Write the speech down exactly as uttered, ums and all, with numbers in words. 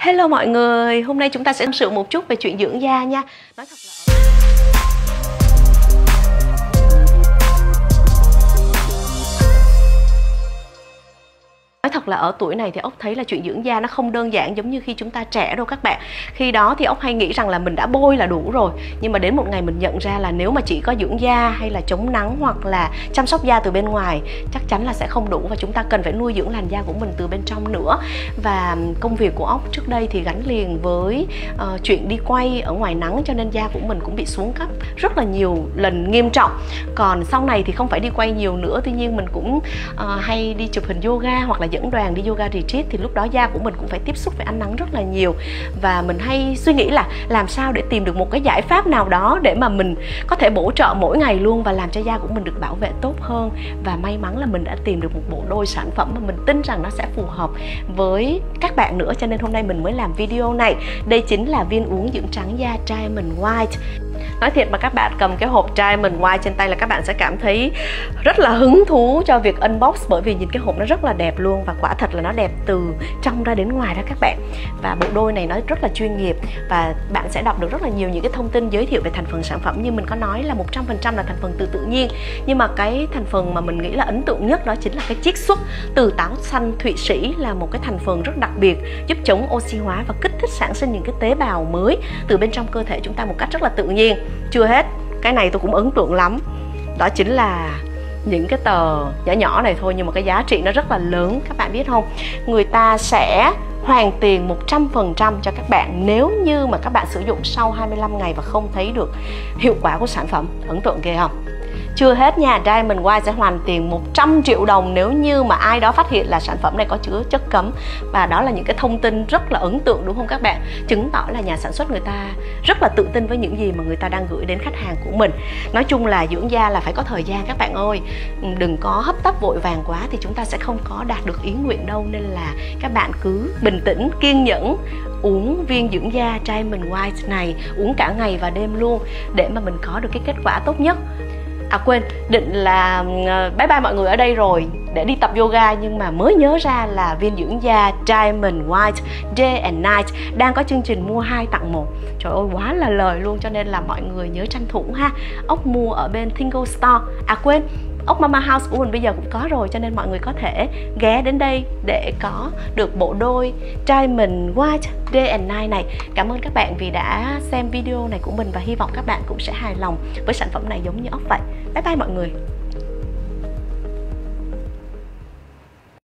Hello mọi người, hôm nay chúng ta sẽ tâm sự một chút về chuyện dưỡng da nha. Nói thật là Nói thật là ở tuổi này thì ốc thấy là chuyện dưỡng da nó không đơn giản giống như khi chúng ta trẻ đâu các bạn. Khi đó thì ốc hay nghĩ rằng là mình đã bôi là đủ rồi. Nhưng mà đến một ngày mình nhận ra là nếu mà chỉ có dưỡng da hay là chống nắng hoặc là chăm sóc da từ bên ngoài chắc chắn là sẽ không đủ, và chúng ta cần phải nuôi dưỡng làn da của mình từ bên trong nữa. Và công việc của ốc trước đây thì gắn liền với uh, chuyện đi quay ở ngoài nắng, cho nên da của mình cũng bị xuống cấp rất là nhiều lần nghiêm trọng. Còn sau này thì không phải đi quay nhiều nữa, tuy nhiên mình cũng uh, hay đi chụp hình yoga hoặc là dẫn đoàn đi yoga retreat, thì lúc đó da của mình cũng phải tiếp xúc với ánh nắng rất là nhiều. Và mình hay suy nghĩ là làm sao để tìm được một cái giải pháp nào đó để mà mình có thể bổ trợ mỗi ngày luôn và làm cho da của mình được bảo vệ tốt hơn. Và may mắn là mình đã tìm được một bộ đôi sản phẩm mà mình tin rằng nó sẽ phù hợp với các bạn nữa, cho nên hôm nay mình mới làm video này. Đây chính là viên uống dưỡng trắng da Diamond White. Nói thiệt mà các bạn cầm cái hộp Diamond White trên tay là các bạn sẽ cảm thấy rất là hứng thú cho việc unbox, bởi vì nhìn cái hộp nó rất là đẹp luôn, và quả thật là nó đẹp từ trong ra đến ngoài đó các bạn. Và bộ đôi này nó rất là chuyên nghiệp, và bạn sẽ đọc được rất là nhiều những cái thông tin giới thiệu về thành phần sản phẩm. Như mình có nói là một trăm phần trăm là thành phần từ tự nhiên, nhưng mà cái thành phần mà mình nghĩ là ấn tượng nhất đó chính là cái chiết xuất từ táo xanh Thụy Sĩ, là một cái thành phần rất đặc biệt giúp chống oxy hóa và kích thích sản sinh những cái tế bào mới từ bên trong cơ thể chúng ta một cách rất là tự nhiên. Chưa hết, cái này tôi cũng ấn tượng lắm. Đó chính là những cái tờ nhỏ nhỏ này thôi nhưng mà cái giá trị nó rất là lớn, các bạn biết không? Người ta sẽ hoàn tiền một trăm phần trăm cho các bạn nếu như mà các bạn sử dụng sau hai mươi lăm ngày và không thấy được hiệu quả của sản phẩm. Ấn tượng ghê không? Chưa hết nha, Diamond White sẽ hoàn tiền một trăm triệu đồng nếu như mà ai đó phát hiện là sản phẩm này có chứa chất cấm. Và đó là những cái thông tin rất là ấn tượng, đúng không các bạn? Chứng tỏ là nhà sản xuất người ta rất là tự tin với những gì mà người ta đang gửi đến khách hàng của mình. Nói chung là dưỡng da là phải có thời gian các bạn ơi. Đừng có hấp tấp vội vàng quá thì chúng ta sẽ không có đạt được ý nguyện đâu. Nên là các bạn cứ bình tĩnh, kiên nhẫn uống viên dưỡng da Diamond White này, uống cả ngày và đêm luôn để mà mình có được cái kết quả tốt nhất. À quên, định là bye bye mọi người ở đây rồi để đi tập yoga, nhưng mà mới nhớ ra là viên dưỡng da Diamond White Day and Night đang có chương trình mua hai tặng một. Trời ơi, quá là lời luôn, cho nên là mọi người nhớ tranh thủ ha. Ốc mua ở bên Tingle Store. À quên, ốc Mama House của mình bây giờ cũng có rồi, cho nên mọi người có thể ghé đến đây để có được bộ đôi Diamond White Day and Night này. Cảm ơn các bạn vì đã xem video này của mình, và hy vọng các bạn cũng sẽ hài lòng với sản phẩm này giống như ốc vậy. Bye bye mọi người.